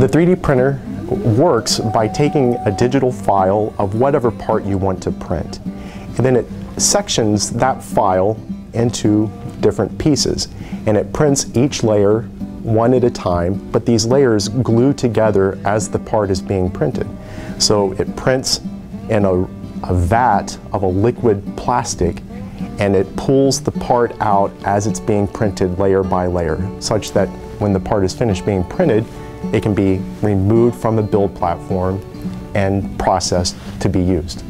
The 3D printer works by taking a digital file of whatever part you want to print, and then it sections that file into different pieces, and it prints each layer one at a time, but these layers glue together as the part is being printed. So it prints in a vat of a liquid plastic, and it pulls the part out as it's being printed layer by layer, such that when the part is finished being printed, it can be removed from the build platform and processed to be used.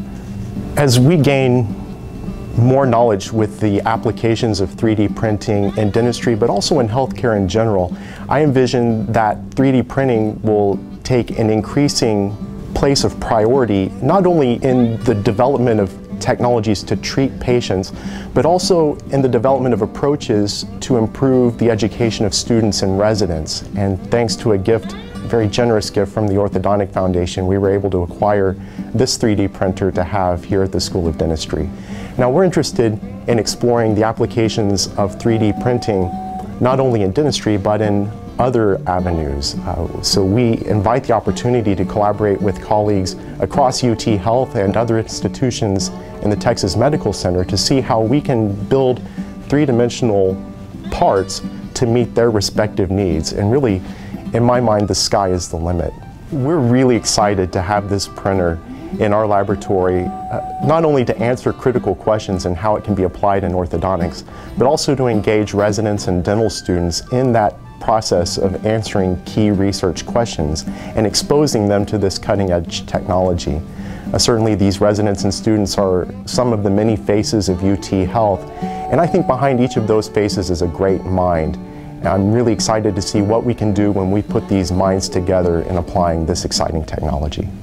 As we gain more knowledge with the applications of 3D printing in dentistry, but also in healthcare in general, I envision that 3D printing will take an increasing place of priority, not only in the development of technologies to treat patients, but also in the development of approaches to improve the education of students and residents. And thanks to a very generous gift from the Orthodontic Foundation, we were able to acquire this 3D printer to have here at the School of Dentistry. Now, we're interested in exploring the applications of 3D printing not only in dentistry but in other avenues. So we invite the opportunity to collaborate with colleagues across UTHealth and other institutions in the Texas Medical Center to see how we can build three-dimensional parts to meet their respective needs. And really, in my mind, the sky is the limit. We're really excited to have this printer in our laboratory, not only to answer critical questions and how it can be applied in orthodontics, but also to engage residents and dental students in that process of answering key research questions and exposing them to this cutting-edge technology. Certainly these residents and students are some of the many faces of UTHealth, and I think behind each of those faces is a great mind. And I'm really excited to see what we can do when we put these minds together in applying this exciting technology.